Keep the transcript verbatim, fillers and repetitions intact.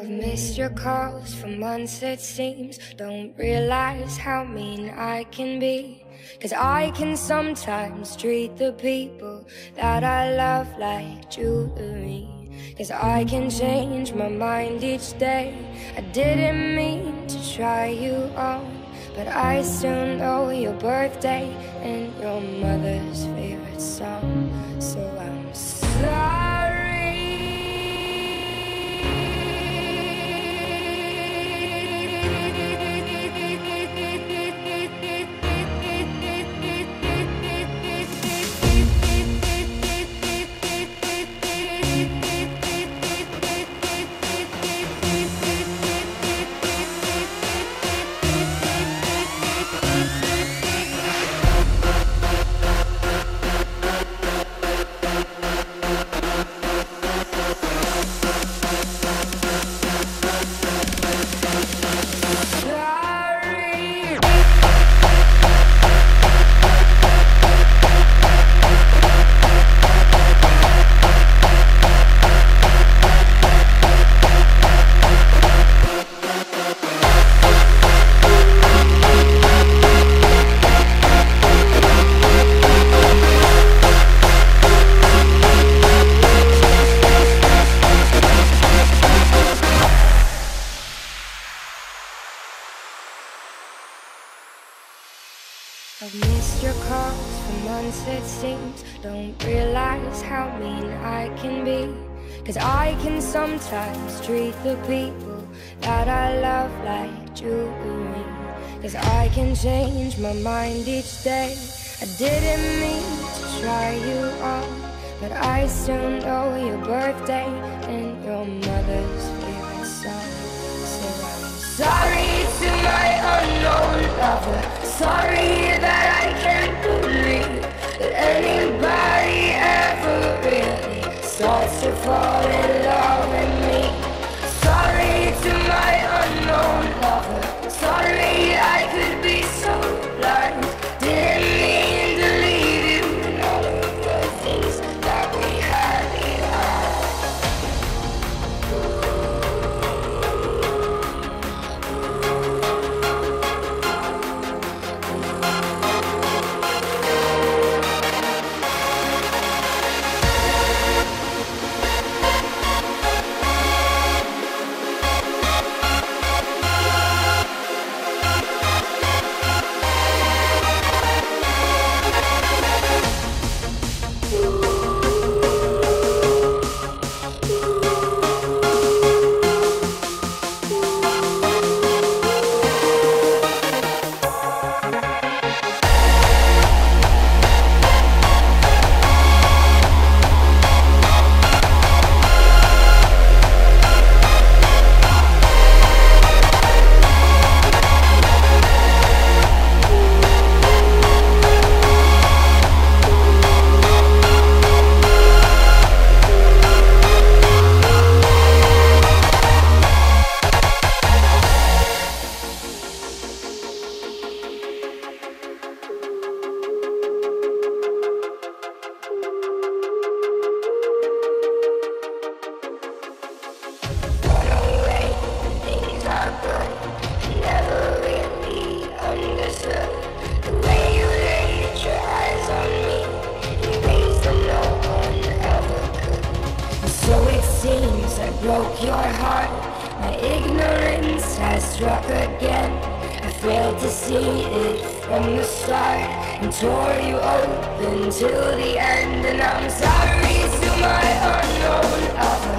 I've missed your calls for months it seems. Don't realize how mean I can be, 'cause I can sometimes treat the people that I love like jewelry. 'Cause I can change my mind each day. I didn't mean to try you on, but I still know your birthday and your mother's favorite song. So I'm sorry. I've missed your calls for months it seems. Don't realize how mean I can be, 'cause I can sometimes treat the people that I love like jewelry. 'Cause I can change my mind each day. I didn't mean to try you on, but I still know your birthday and your mother's favorite song. So I'm sorry to my unknown lover. Sorry that I can't believe that anybody ever really starts to fall in love with me. Sorry to my unknown lover. Sorry I could be so blind. Didn't mean to leave you and all of the things that we had behind. Broke your heart, my ignorance has struck again. I failed to see it from the start and tore you open till the end. And I'm sorry to my unknown lover.